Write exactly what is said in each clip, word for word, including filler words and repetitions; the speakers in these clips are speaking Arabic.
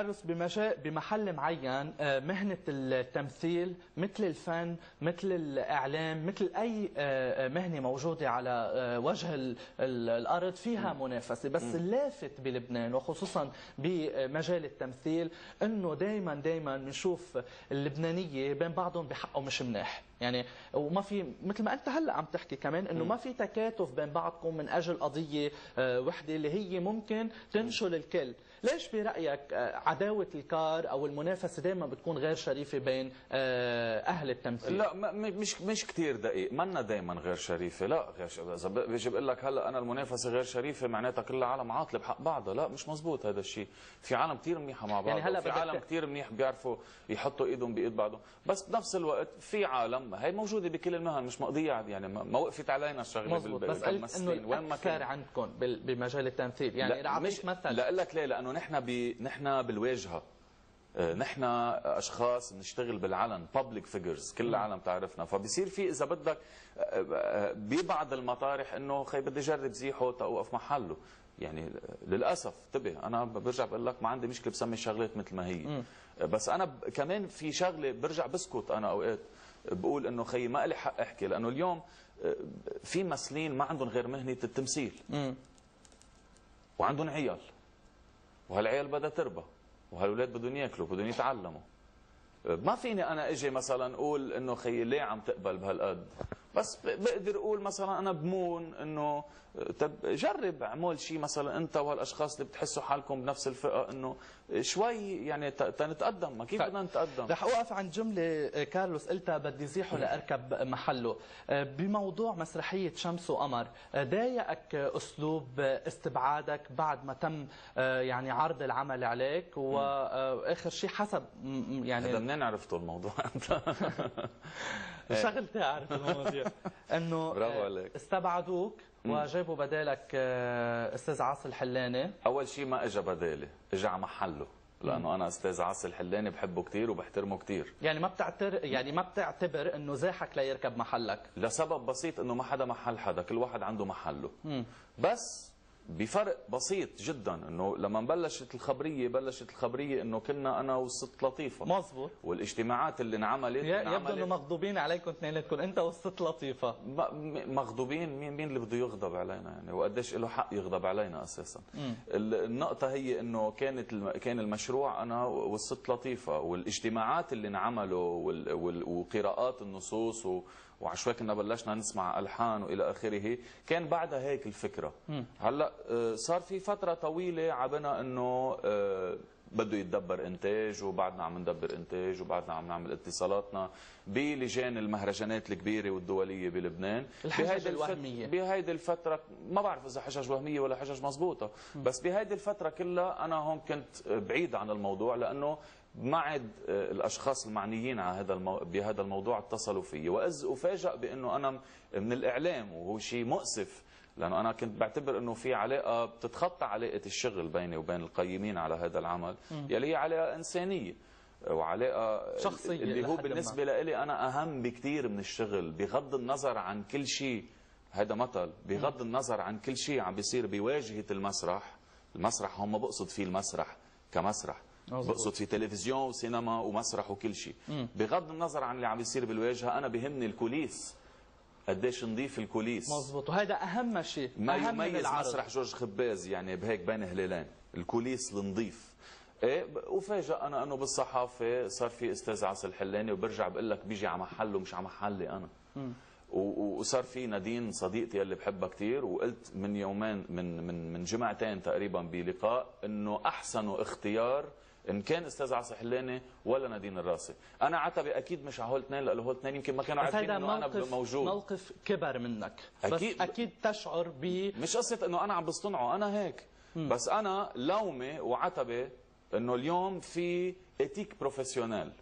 كارلوس بمجال بمحل معين مهنة التمثيل مثل الفن مثل الإعلام مثل أي مهنة موجودة على وجه الأرض فيها منافسة، بس اللافت بلبنان وخصوصا بمجال التمثيل إنه دائما دائما بنشوف اللبنانية بين بعضهم بحقه مش منيح، يعني وما في مثل ما أنت هلا عم تحكي كمان إنه ما في تكاتف بين بعضكم من أجل قضية وحدة اللي هي ممكن تنشل الكل. ليش برأيك عداوة الكار أو المنافسة دائما بتكون غير شريفة بين أهل التمثيل؟ لا مش مش كثير دقيق، منا دائما غير شريفة، لا غير شريفة. إذا بيجي بقول لك هلا أنا المنافسة غير شريفة معناتها كل العالم عاطلة بحق بعضها، لا مش مزبوط هذا الشيء، في عالم كثير منيحة مع بعض، يعني هلا في عالم كثير منيح بيعرفوا يحطوا ايدهم بايد بعضهم، بس بنفس الوقت في عالم هي موجودة بكل المهن مش مقضية يعني ما وقفت علينا الشغلة بالممثلين. وين ما كان عندكم بمجال التمثيل يعني لا مش مثل لا لك ليه، لأنه نحن ب نحن بالواجهة، نحن اشخاص بنشتغل بالعلن، بابليك فيجرز، كل العالم تعرفنا، فبصير في اذا بدك ببعض المطارح انه خي بدي اجرب زيحه توقف محله، يعني للاسف انتبه انا برجع بقول لك ما عندي مشكله بسمي الشغلات مثل ما هي، بس انا كمان في شغله برجع بسكت انا اوقات بقول انه خي ما لي حق احكي، لانه اليوم في ممثلين ما عندهم غير مهنه التمثيل وعندهم عيال، وهالعيال بدها تربى، وهالولاد بدهم ياكلوا بدهم يتعلموا. ما فيني انا اجي مثلا اقول انه خيي ليه عم تقبل بهالقد، بس بقدر اقول مثلا انا بمون انه طب جرب اعمل شيء مثلا انت وهالاشخاص اللي بتحسوا حالكم بنفس الفئه انه شوي يعني تنتقدم، ما كيف بدنا نتقدم. رح اوقف عند جمله كارلوس قلتها بدي زيحه لاركب محله، بموضوع مسرحيه شمس وقمر، ضايقك اسلوب استبعادك بعد ما تم يعني عرض العمل عليك، واخر شيء حسب يعني هذا منين عرفتوا الموضوع انت؟ شغلتي اعرف المواضيع انه استبعدوك وجابوا بدالك استاذ عاصي الحلاني. اول شيء ما اجى بدالي، اجى على محله، لانه انا استاذ عاصي الحلاني بحبه كثير وبحترمه كثير. يعني ما بتعتبر يعني ما بتعتبر انه زاحك ليركب محلك؟ لسبب بسيط انه ما حدا محل حدا، كل واحد عنده محله. مم. بس بفرق بسيط جدا انه لما بلشت الخبريه بلشت الخبريه انه كنا انا والست لطيفه. مظبوط. والاجتماعات اللي انعملت يبدو انه مغضوبين عليكم اثنيناتكم انت والست لطيفه. مغضوبين؟ مين مين اللي بده يغضب علينا يعني، وقديش له حق يغضب علينا اساسا. مم. النقطه هي انه كانت كان المشروع انا والست لطيفه، والاجتماعات اللي انعملوا وقراءات النصوص و وعشوائي كنا بلشنا نسمع الحان والى اخره، كان بعدها هيك الفكره. م. هلا صار في فتره طويله عبنا انه بده يتدبر انتاج، وبعدنا عم ندبر انتاج، وبعدنا عم نعمل اتصالاتنا بلجان المهرجانات الكبيره والدوليه بلبنان. الحجج الوهميه بهيدي الفتره ما بعرف اذا حجج وهميه ولا حجج مضبوطه، بس بهيدي الفتره كلها انا هون كنت بعيد عن الموضوع، لانه ما عاد الاشخاص المعنيين على هذا المو... بهذا الموضوع اتصلوا فيي، واذ افاجئ بانه انا من الاعلام، وهو شيء مؤسف، لانه انا كنت بعتبر انه في علاقه بتتخطى علاقه الشغل بيني وبين القيمين على هذا العمل، يلي هي علاقه انسانيه وعلاقه شخصيه اللي هو بالنسبه لي انا اهم بكثير من الشغل، بغض النظر عن كل شيء. هذا مثل، بغض النظر عن كل شيء عم بيصير بواجهه المسرح، المسرح هم بقصد فيه المسرح كمسرح، بقصد في تلفزيون وسينما ومسرح وكل شيء، بغض النظر عن اللي عم يصير بالواجهه انا بهمني الكوليس، قديش نضيف الكوليس. مزبوط، وهذا اهم شيء، ما أهم يميز مسرح جورج خباز يعني بهيك بين هلالين، الكوليس النظيف. ايه وفاجئ انا انه بالصحافه صار في استاذ عاصي الحلاني، وبرجع بقول لك بيجي على محله مش على محلي انا. م. وصار في نادين صديقتي اللي بحبها كثير، وقلت من يومين من من من جمعتين تقريبا بلقاء انه احسن اختيار ان كان استاذ عاصي حلاني ولا نادين الراسي. انا عتبي اكيد مش على هول اثنين، لانه هول اثنين يمكن ما كانوا عارفين انه انا موجود. موقف كبر منك، أكيد بس اكيد تشعر ب مش قصه انه انا عم بصطنعه، انا هيك. م. بس انا لومي وعتبي انه اليوم في اتيك بروفيسيونيل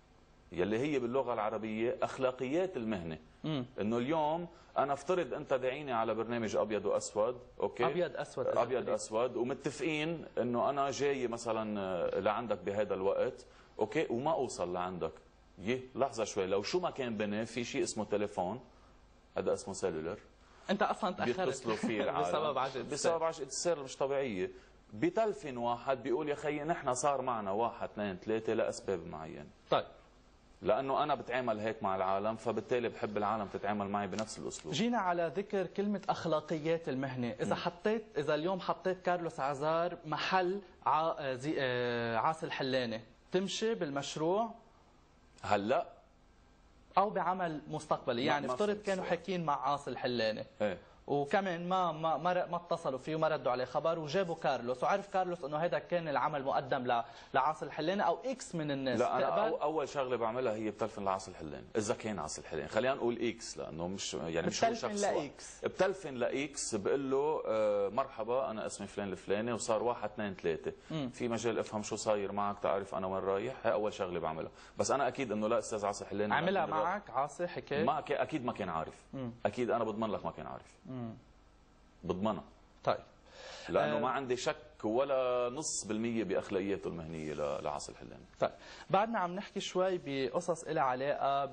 يلي هي باللغه العربيه اخلاقيات المهنه. م. انه اليوم انا افترض انت داعيني على برنامج ابيض واسود، اوكي؟ ابيض اسود ابيض اسود، ومتفقين انه انا جاي مثلا لعندك بهذا الوقت، اوكي؟ وما اوصل لعندك، يه لحظه شوي، لو شو ما كان بني في شيء اسمه تليفون، هذا اسمه سيلولر، انت اصلا تاخرت بيتصلوا فيه العالم بسبب عجقه بسبب عجقه السير مش طبيعيه. بتلفن واحد بيقول يا خيي نحن صار معنا واحد اثنين ثلاثه لاسباب معينه. طيب لانه انا بتعامل هيك مع العالم، فبالتالي بحب العالم تتعامل معي بنفس الاسلوب. جينا على ذكر كلمه اخلاقيات المهنه، اذا م. حطيت اذا اليوم حطيت كارلوس عزار محل ع... زي... عاصي الحلاني، تمشي بالمشروع هلا او بعمل مستقبلي؟ يعني افترض كانوا حاكين مع عاصي الحلاني ايه وكمان ما ما ما اتصلوا فيه وما ردوا عليه خبر، وجابوا كارلوس وعرف كارلوس انه هذا كان العمل مقدم لعاصي الحلاني او اكس من الناس. لا انا أو اول شغله بعملها هي بتلفن لعاصي الحلاني، اذا كان عاصي الحلاني خلينا نقول اكس لانه مش يعني مش هو شخص واحد. بتلفن لاكس بقول له آه مرحبا انا اسمي فلان الفلاني وصار واحد اثنين ثلاثه، في مجال افهم شو صاير معك تعرف انا وين رايح. هي اول شغله بعملها، بس انا اكيد انه لا استاذ عاصي الحلاني عملها معك عاصي حكي ما اكيد ما كان عارف. مم. اكيد انا بضمن لك ما كان عارف. مم. بضمنها. طيب لانه أه ما عندي شك ولا نص بالمية باخلاقياته المهنيه لعاصي الحلاني. طيب بعدنا عم نحكي شوي بقصص لها علاقه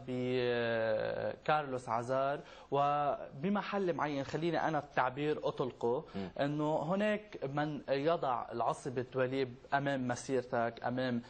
بكارلوس عزار وبمحل معين، خليني انا التعبير اطلقه انه هناك من يضع العصب الدوليب امام مسيرتك، امام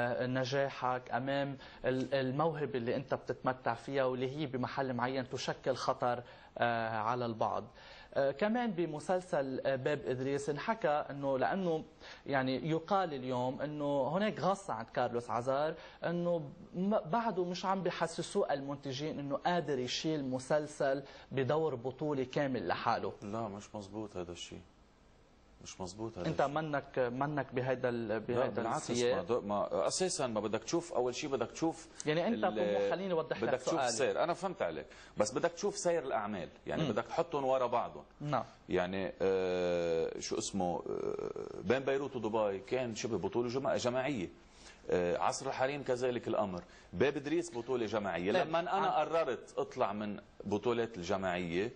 نجاحك، امام الموهبه اللي انت بتتمتع فيها واللي هي بمحل معين تشكل خطر على البعض. كمان بمسلسل باب إدريس انحكى انه لانه يعني يقال اليوم انه هناك غصه عند كارلوس عزار انه بعده مش عم بيحسسوه المنتجين انه قادر يشيل مسلسل بدور بطولي كامل لحاله. لا مش مزبوط هذا الشيء، مش مزبوط هذا انت الشيء. منك منك بهيدا بهيدا السياق. ما, ما اساسا ما بدك تشوف، اول شيء بدك تشوف يعني انت خليني اوضح لك بدك تشوف سير. انا فهمت عليك، بس بدك تشوف سير الاعمال، يعني م. بدك تحطهم ورا بعضهم. نعم. يعني آه شو اسمه آه بين بيروت ودبي كان شبه بطوله جماعيه، آه عصر الحريم كذلك الامر، باب ادريس بطوله جماعيه. لما انا قررت اطلع من بطولات الجماعيه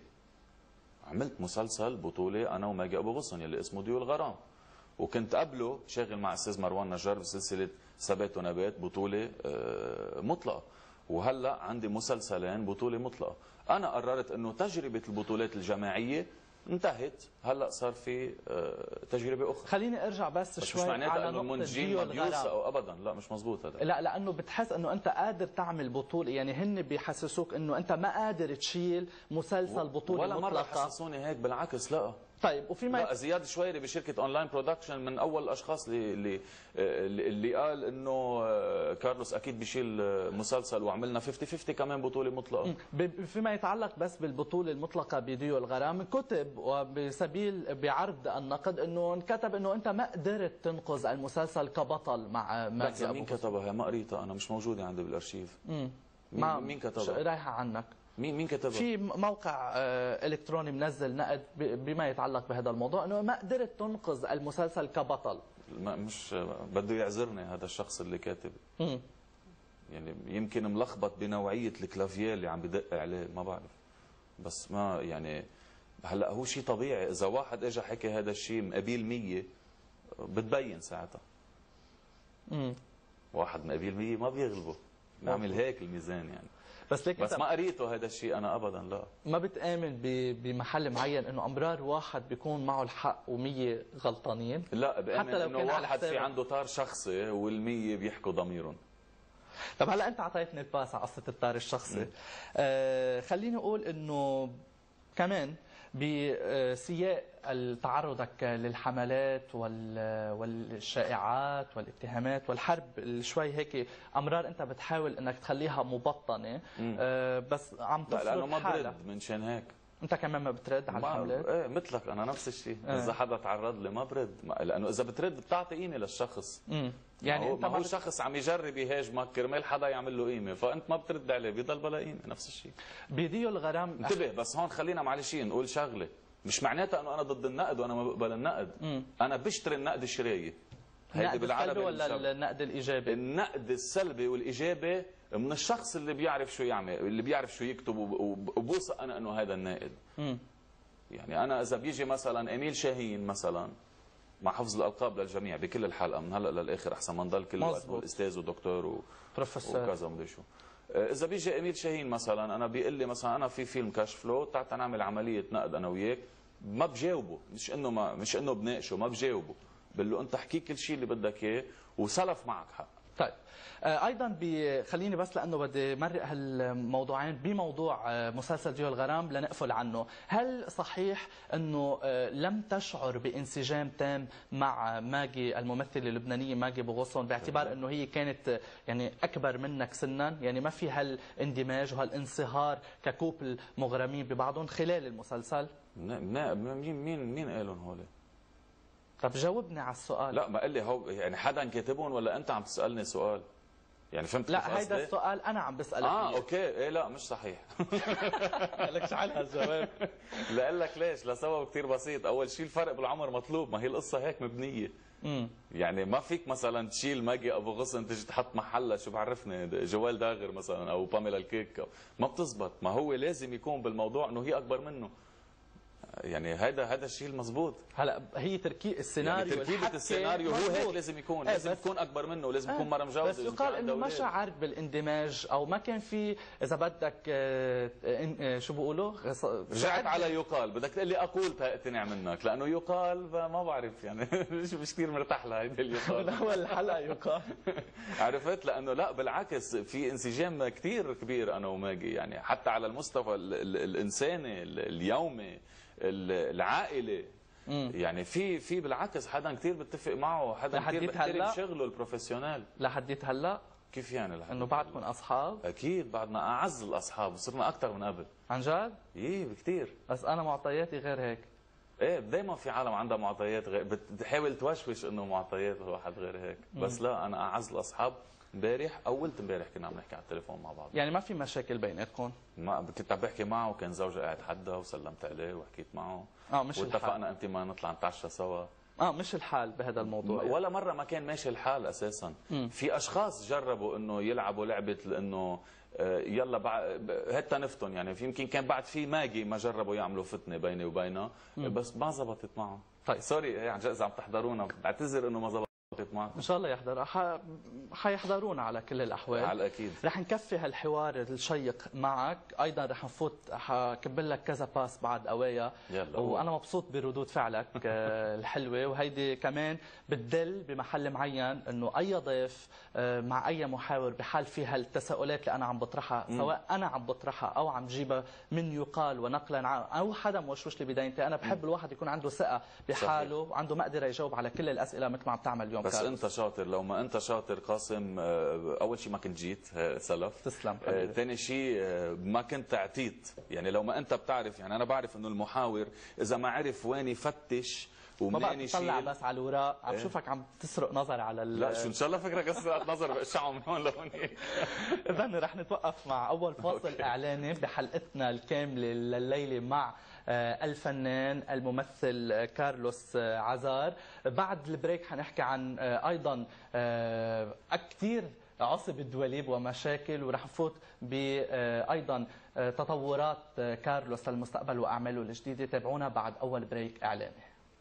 عملت مسلسل بطولة أنا وماجي أبو غصن يلي اسمه ضيوف الغرام، وكنت قبله شاغل مع أستاذ مروان نجار بسلسلة ثبات ونبات بطولة مطلقة، وهلا عندي مسلسلين بطولة مطلقة. أنا قررت إنه تجربة البطولات الجماعية انتهت، هلا صار في تجربه اخرى. خليني ارجع بس, بس شوي مش معناتها على انه المنتجين ما بيوثقوا ابدا، لا مش مزبوط هذا. لا لانه بتحس انه انت قادر تعمل بطوله، يعني هن بيحسسوك انه انت ما قادر تشيل مسلسل بطوله ولا مطلقه. ولا مره حسسوني هيك، بالعكس. لا طيب وفي ما لا زياد شويري بشركه اونلاين برودكشن من اول الاشخاص اللي اللي اللي قال انه كارلوس اكيد بيشيل مسلسل، وعملنا خمسين خمسين كمان بطوله مطلقه. فيما يتعلق بس بالبطوله المطلقه بضيوف الغرام، كتب وبسبيل بعرض النقد انه انكتب انه انت ما قدرت تنقذ المسلسل كبطل مع ماجي. مين كتبها؟ ما قريتها انا، مش موجوده عندي بالارشيف. مين, مين كتبها؟ رايحه عنك. مين مين كتبها؟ في موقع الكتروني منزل نقد بما يتعلق بهذا الموضوع انه ما قدرت تنقذ المسلسل كبطل. ما مش بده يعذرني هذا الشخص اللي كاتب. مم. يعني يمكن ملخبط بنوعيه الكلافييه اللي عم بدق عليه، ما بعرف. بس ما يعني هلا هو شيء طبيعي، اذا واحد اجى حكى هذا الشيء مقابيل مية بتبين ساعتها. امم واحد مقابيل مية ما بيغلبه، نعمل هيك الميزان يعني. بس ليك بس ما قريته هذا الشيء انا ابدا. لا ما بتآمن بمحل معين انه امرار واحد بيكون معه الحق ومية غلطانين؟ لا بآمن انه واحد في عنده طار شخصي والمية بيحكوا ضميرهم. طب هلا انت اعطيتني الباس على قصه الطار الشخصي. آه خليني اقول انه كمان بسياق تعرضك للحملات والشائعات والاتهامات والحرب شوي هيك امرار انت بتحاول انك تخليها مبطنه، آه بس عم تفرض حالك. لا لانه ما برد منشان هيك. انت كمان ما بترد على الحملات؟ ايه مثلك انا نفس الشيء. آه. اذا حدا تعرض لي ما برد، لانه اذا بترد بتعطي قيمه للشخص. امم يعني ما انت ما ما هو بت... شخص عم يجرب يهاجمك كرمال حدا يعمل له قيمه، فانت ما بترد عليه بيضل بلا قيمه. نفس الشيء بضيوف الغرام. انتبه بس هون خلينا معلش نقول شغله، مش معناتها انه انا ضد النقد وانا ما بقبل النقد. مم. انا بشتري النقد الشرايه. النقد السلبي ولا النقد الايجابي؟ النقد السلبي والايجابي من الشخص اللي بيعرف شو يعمل، اللي بيعرف شو يكتب، وبوثق انا انه هذا الناقد. مم. يعني انا اذا بيجي مثلا اميل شاهين مثلا، مع حفظ الالقاب للجميع بكل الحلقه من هلا للاخر احسن ما نضل كل وقت الاستاذ ودكتور و... وكذا ومدري شو. اذا بيجي اميل شاهين مثلا انا بيقول لي مثلا انا في فيلم كاش فلو تعال نعمل عمليه نقد انا وياك، ما بجاوبه. مش انه ما مش انه بناقشه، ما بجاوبه. بقول له انت احكي كل شيء اللي بدك اياه وسلف معك حق. طيب ايضا خليني بس لانه بدي مرق هالموضوعين بموضوع مسلسل جيو الغرام لنقفل عنه، هل صحيح انه لم تشعر بانسجام تام مع ماجي الممثله اللبنانيه ماجي بوغصن باعتبار انه هي كانت يعني اكبر منك سنا، يعني ما في هالاندماج وهالانصهار ككوبل مغرمين ببعضهم خلال المسلسل؟ مين مين مين قالهم هول؟ طب جاوبني على السؤال. لا ما قال لي هو يعني حدا كاتبهم ولا انت عم تسالني سؤال؟ يعني فهمت كيف لا هيدا السؤال انا عم بسالك اه إيه؟ اوكي ايه لا مش صحيح. لك شعل هالجواب. لا لك ليش؟ لسبب كثير بسيط، اول شيء الفرق بالعمر مطلوب، ما هي القصه هيك مبنيه. امم يعني ما فيك مثلا تشيل ماجي ابو غصن تجي تحط محلها شو بعرفني جوال داغر مثلا او باميلا الكيك، ما بتزبط، ما هو لازم يكون بالموضوع انه هي اكبر منه. يعني هذا هذا الشيء المضبوط. هلا هي تركيب السيناريو يعني تركيبه السيناريو هو هيك لازم يكون، ايه لازم يكون اكبر منه، لازم يكون مره مجوزه. بس يقال انه ما شعرت بالاندماج او ما كان في اذا بدك شو بيقولوا رجعت على يقال، بدك تقول لي اقول تقتنع منك لانه يقال ما بعرف يعني مش مش كثير مرتاح لهيدا اليقال. من اول الحلقه يقال. عرفت؟ لانه لا بالعكس في انسجام كثير كبير انا وماجي، يعني حتى على المستوى الانساني اليومي العائله. مم. يعني في في بالعكس حدا كثير بتفق معه، حدا كثير بيحترم شغله البروفيشنال. لحديت هلا؟ كيف يعني لحد انه بعدكم اصحاب؟ اكيد بعدنا اعز الاصحاب وصرنا اكثر من قبل. عن جد؟ ايه بكثير. بس انا معطياتي غير هيك. ايه دائما في عالم عندها معطيات غير، بتحاول توشوش انه معطيات واحد غير هيك، بس لا انا اعز الاصحاب. امبارح اولت امبارح كنا عم نحكي على التليفون مع بعض. يعني ما في مشاكل بيناتكم؟ ما كنت عم بحكي معه وكان زوجي قاعد حدا وسلمت عليه وحكيت معه. اه مش الحال. واتفقنا انت ما نطلع نتعشى سوا. اه مش الحال بهذا الموضوع ولا يعني. مره ما كان ماشي الحال اساسا. مم. في اشخاص جربوا انه يلعبوا لعبه انه يلا بعد هتا نفتن، يعني في يمكن كان بعد في ماجي ما جربوا يعملوا فتنه بيني وبينها، بس ما زبطت معه. طيب سوري عن جد اذا عم تحضرونا بعتذر انه ما زبط معكم. ان شاء الله يحضر، حيحضرونا على كل الاحوال على الاكيد. رح نكفي هالحوار الشيق معك، ايضا رح نفوت حكبل لك كذا باس بعد قوايا، وانا مبسوط بردود فعلك الحلوه، وهيدي كمان بتدل بمحل معين انه اي ضيف مع اي محاور بحال في هالتساؤلات اللي انا عم بطرحها، سواء انا عم بطرحها او عم جيبها من يقال ونقلا عن او حدا موشوش لي بدايتي، انا بحب الواحد يكون عنده ثقه بحاله وعنده مقدره يجاوب على كل الاسئله مثل ما عم تعمل اليوم. بس كارلوس. انت شاطر، لو ما انت شاطر قاسم، اول شيء ما كنت جيت سلف. تسلم. ثاني شيء ما كنت اعطيت، يعني لو ما انت بتعرف، يعني انا بعرف انه المحاور اذا ما عرف وين يفتش ومنين يشيل. ما بقى تطلع بس على الوراق، عم شوفك عم تسرق نظري على ال... لا شو ان شاء الله فكرك اسرق نظر بقشعه من هون لهونيك. اذا رح نتوقف مع اول فاصل اعلاني بحلقتنا الكامله لليله مع الفنان الممثل كارلوس عزار. بعد البريك حنحكي عن ايضا كثير عصب الدواليب ومشاكل، ورح نفوت بايضا تطورات كارلوس للمستقبل واعماله الجديده. تابعونا بعد اول بريك اعلاني.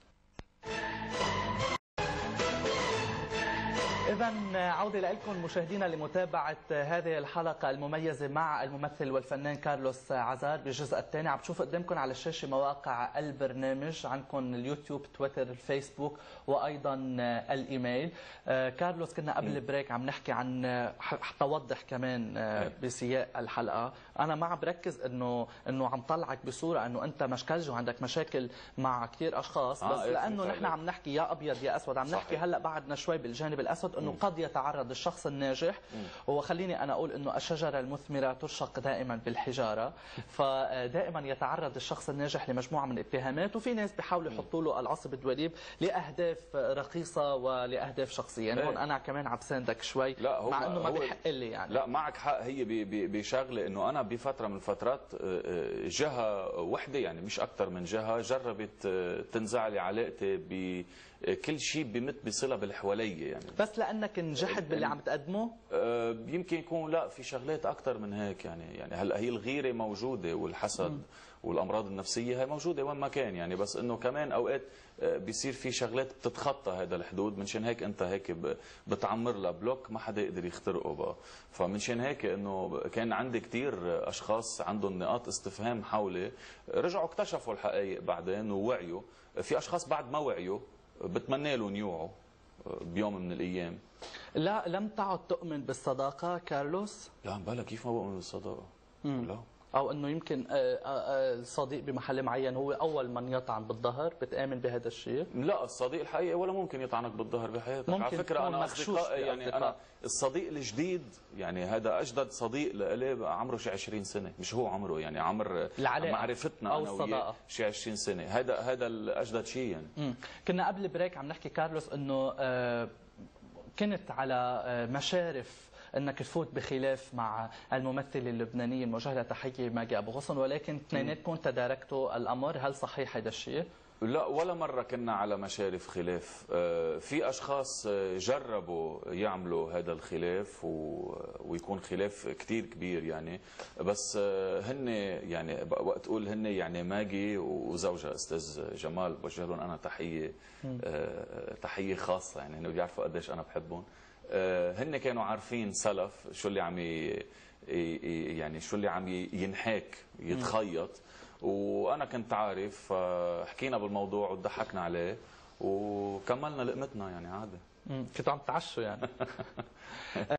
إذا عودة لكم مشاهدينا لمتابعة هذه الحلقة المميزة مع الممثل والفنان كارلوس عزار بالجزء الثاني. عم تشوفوا قدامكم على الشاشة مواقع البرنامج، عندكم اليوتيوب، تويتر، الفيسبوك، وأيضا الإيميل. كارلوس كنا قبل البريك عم نحكي عن، حتى أوضح كمان بسياق الحلقة، أنا ما عم بركز إنه إنه عم طلعك بصورة إنه أنت مشكلج وعندك مشاكل مع كثير أشخاص، بس لأنه نحن عم نحكي يا أبيض يا أسود، عم نحكي هلا بعدنا شوي بالجانب الأسود انه قد يتعرض الشخص الناجح. وخليني انا اقول انه الشجره المثمره ترشق دائما بالحجاره، فدائما يتعرض الشخص الناجح لمجموعه من الاتهامات، وفي ناس بيحاولوا يحطوا له العصب الدواليب لاهداف رخيصه ولاهداف شخصيه. يعني هون انا كمان عم بساندك شوي، مع انه ما بيحق لي. يعني لا معك حق، هي بشغله انه انا بفتره من الفترات جهه وحده، يعني مش اكثر من جهه، جربت تنزع لي علاقتي ب كل شيء بمت بصله بالحواليه. يعني بس لانك نجحت باللي عم تقدمه؟ أه يمكن يكون لا، في شغلات اكثر من هيك. يعني يعني هلا هي الغيره موجوده والحسد م. والامراض النفسيه هي موجوده وين ما كان، يعني بس انه كمان اوقات بيصير في شغلات بتتخطى هذا الحدود، منشان هيك انت هيك بتعمر لها بلوك ما حدا يقدر يخترقه بقى. فمنشان هيك انه كان عندي كثير اشخاص عندهم نقاط استفهام حولي، رجعوا اكتشفوا الحقائق بعدين ووعيوا. في اشخاص بعد ما وعيوا بتمنى له نيوعه بيوم من الايام. لا لم تعد تؤمن بالصداقه كارلوس؟ لا بلا كيف ما بؤمن بالصداقه؟ لا. او انه يمكن الصديق بمحل معين هو اول من يطعن بالظهر، بتآمن بهذا الشيء؟ لا الصديق الحقيقي ولا ممكن يطعنك بالظهر بحياتك. ممكن على فكره انا اصدقائي يعني بأصدقاء. انا الصديق الجديد يعني هذا اجدد صديق لإلي عمره شي عشرين سنه، مش هو عمره يعني عمر معرفتنا انا وياه شي عشرين سنه، هذا هذا الاجدد شيء يعني. مم. كنا قبل بريك عم نحكي كارلوس انه آه كنت على آه مشارف انك تفوت بخلاف مع الممثله اللبنانيه الموجهه لتحيه ماجي ابو غصن، ولكن اثنيناتكم تداركتوا الامر، هل صحيح هذا الشيء؟ لا ولا مرة كنا على مشارف خلاف. في أشخاص جربوا يعملوا هذا الخلاف ويكون خلاف كتير كبير يعني، بس هن يعني وقت أقول هن يعني ماجي وزوجها أستاذ جمال، بوجه لهم أنا تحية تحية خاصة يعني، هن بيعرفوا قديش أنا بحبهم. هن كانوا عارفين سلف شو اللي عم يعني شو اللي عم ينحاك يتخيط، وانا كنت عارف، حكينا بالموضوع وضحكنا عليه وكملنا لقمتنا يعني عادي. كنتوا عم تعشوا يعني.